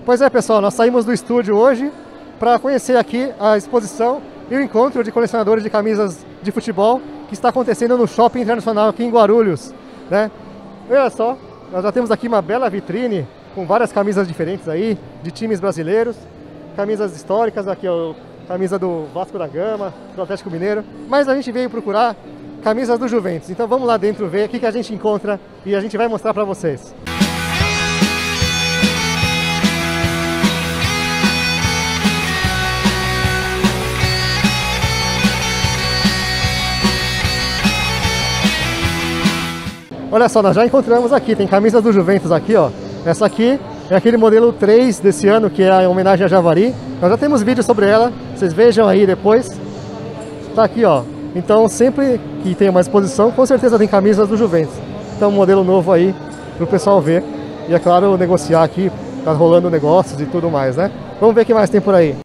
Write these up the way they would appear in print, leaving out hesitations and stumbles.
Pois é, pessoal, nós saímos do estúdio hoje para conhecer aqui a exposição e o encontro de colecionadores de camisas de futebol que está acontecendo no Shopping Internacional aqui em Guarulhos, né? Olha só, nós já temos aqui uma bela vitrine com várias camisas diferentes aí, de times brasileiros, camisas históricas, aqui ó, camisa do Vasco da Gama, do Atlético Mineiro, mas a gente veio procurar camisas do Juventus, então vamos lá dentro ver o que a gente encontra e a gente vai mostrar para vocês. Olha só, nós já encontramos aqui, tem camisas do Juventus aqui, ó. Essa aqui é aquele modelo 3 desse ano, que é a homenagem a Javari. Nós já temos vídeo sobre ela, vocês vejam aí depois. Tá aqui, ó. Então, sempre que tem uma exposição, com certeza tem camisas do Juventus. Então, um modelo novo aí pro pessoal ver. E, é claro, negociar aqui, tá rolando negócios e tudo mais, né? Vamos ver o que mais tem por aí.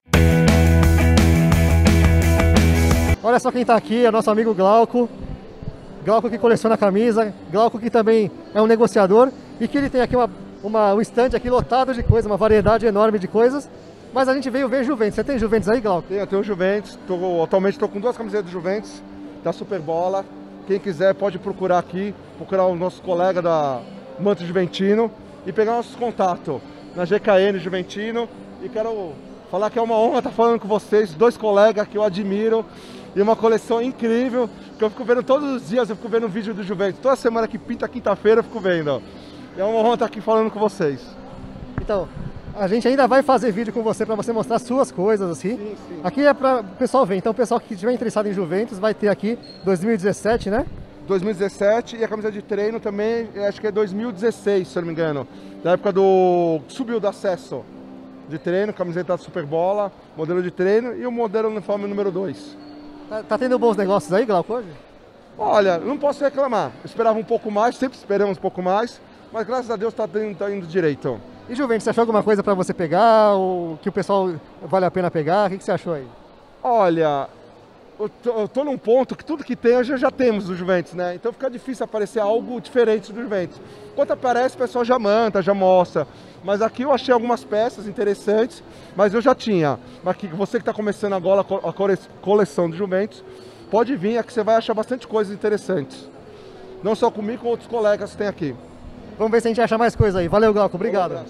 Olha só quem tá aqui, é nosso amigo Glauco. Glauco que coleciona camisa, Glauco que também é um negociador e que ele tem aqui um stand aqui lotado de coisas, uma variedade enorme de coisas, mas a gente veio ver Juventus. Você tem Juventus aí, Glauco? Eu tenho Juventus, atualmente estou com 2 camisetas do Juventus, da Superbola. Quem quiser pode procurar aqui, procurar o nosso colega da Manto Juventino e pegar nossos contatos na GKN Juventino. E quero falar que é uma honra estar falando com vocês, 2 colegas que eu admiro. E uma coleção incrível, que eu fico vendo todos os dias, eu fico vendo vídeo do Juventus. Toda semana que pinta quinta-feira eu fico vendo. É uma honra estar aqui falando com vocês. Então, a gente ainda vai fazer vídeo com você para você mostrar suas coisas, assim. Sim, sim. Aqui é para o pessoal ver. Então, o pessoal que estiver interessado em Juventus vai ter aqui 2017, né? 2017 e a camisa de treino também, acho que é 2016, se eu não me engano. Da época do... subiu do acesso de treino, camiseta da Superbola, modelo de treino e o modelo uniforme número 2. Tá tendo bons negócios aí, Glauco, hoje? Olha, não posso reclamar. Eu esperava um pouco mais, sempre esperamos um pouco mais, mas graças a Deus tá indo direito. E Juventus, você achou alguma coisa para você pegar, ou que o pessoal vale a pena pegar? O que você achou aí? Olha, eu tô num ponto que tudo que tem hoje já temos do Juventus, né? Então fica difícil aparecer algo diferente do Juventus. Quando aparece, o pessoal já manda, já mostra. Mas aqui eu achei algumas peças interessantes, mas eu já tinha. Mas aqui, você que está começando agora a coleção de Juventus, pode vir, aqui você vai achar bastante coisas interessantes. Não só comigo, com outros colegas que tem aqui. Vamos ver se a gente acha mais coisa aí. Valeu, Glauco. Obrigado.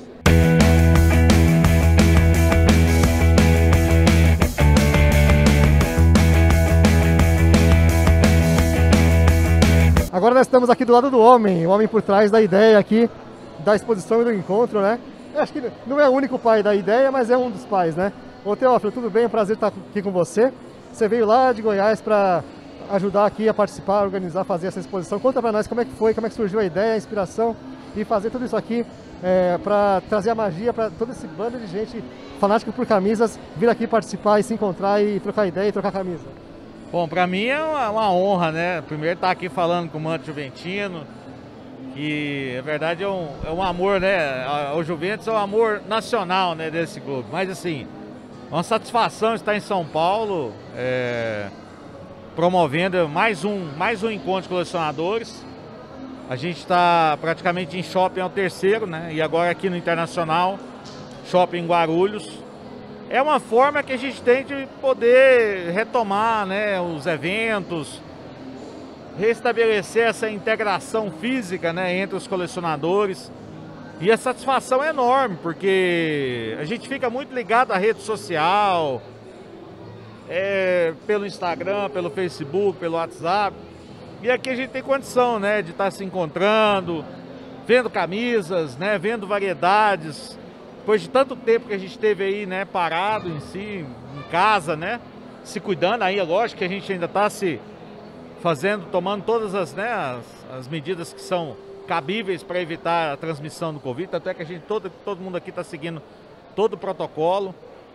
Agora nós estamos aqui do lado do homem, o homem por trás da ideia aqui, da exposição e do encontro, né? Eu acho que não é o único pai da ideia, mas é um dos pais, né? Ô Teófilo, tudo bem? É um prazer estar aqui com você. Você veio lá de Goiás para ajudar aqui a participar, organizar, fazer essa exposição. Conta para nós como é que foi, como é que surgiu a ideia, a inspiração e fazer tudo isso aqui para trazer a magia para todo esse bando de gente fanática por camisas vir aqui participar e se encontrar e trocar ideia e trocar camisa. Bom, para mim é uma honra, né? Primeiro estar aqui falando com o Manto Juventino, que na verdade é um amor, né? O Juventus é um amor nacional, né, desse clube. Mas assim, uma satisfação estar em São Paulo, promovendo mais um encontro de colecionadores. A gente está praticamente em shopping, é o 3º, né? E agora aqui no Internacional, shopping em Guarulhos. É uma forma que a gente tem de poder retomar, né, os eventos, restabelecer essa integração física, né, entre os colecionadores. E a satisfação é enorme, porque a gente fica muito ligado à rede social, pelo Instagram, pelo Facebook, pelo WhatsApp. E aqui a gente tem condição, né, de estar se encontrando, vendo camisas, né, vendo variedades. Depois de tanto tempo que a gente teve aí, né, parado em si, em casa, né, se cuidando aí, lógico que a gente ainda está se fazendo, tomando todas as medidas que são cabíveis para evitar a transmissão do Covid, até que a gente, todo mundo aqui está seguindo todo o protocolo.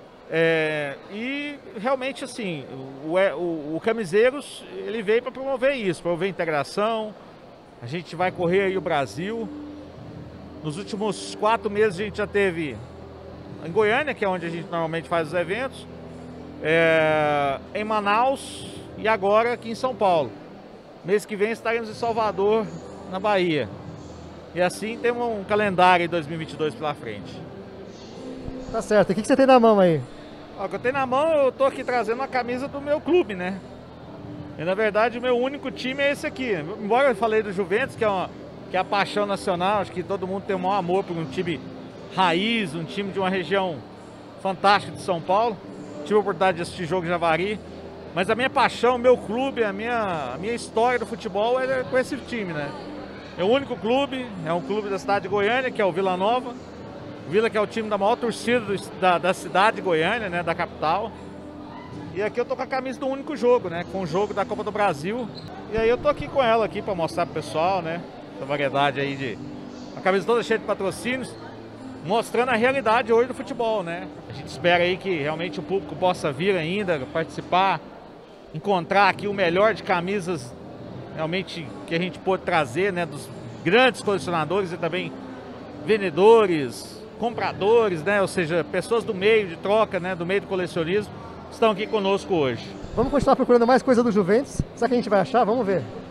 E realmente assim, o Camiseiros, ele veio para promover isso, promover integração. A gente vai correr aí o Brasil. Nos últimos 4 meses a gente já teve em Goiânia, que é onde a gente normalmente faz os eventos, em Manaus e agora aqui em São Paulo. Mês que vem estaremos em Salvador, na Bahia. E assim temos um calendário em 2022 pela frente. Tá certo. E o que você tem na mão aí? Ó, o que eu tenho na mão, eu tô aqui trazendo a camisa do meu clube, né? E na verdade o meu único time é esse aqui. Embora eu falei do Juventus, que é a paixão nacional, acho que todo mundo tem o maior amor por um time raiz, um time de uma região fantástica de São Paulo. Tive a oportunidade de assistir jogo em Javari. Mas a minha paixão, o meu clube, a minha história do futebol é com esse time, né? É o único clube, é um clube da cidade de Goiânia, que é o Vila Nova. O Vila, que é o time da maior torcida da cidade de Goiânia, né? Da capital. E aqui eu tô com a camisa do único jogo, né? Com o jogo da Copa do Brasil. E aí eu tô aqui com ela aqui para mostrar pro pessoal, né? Essa variedade aí de... A camisa toda cheia de patrocínios, mostrando a realidade hoje do futebol, né? A gente espera aí que realmente o público possa vir ainda, participar, encontrar aqui o melhor de camisas realmente que a gente pôde trazer, né? Dos grandes colecionadores e também vendedores, compradores, né? Ou seja, pessoas do meio de troca, né? Do meio do colecionismo, estão aqui conosco hoje. Vamos continuar procurando mais coisa do Juventus. Será que a gente vai achar? Vamos ver.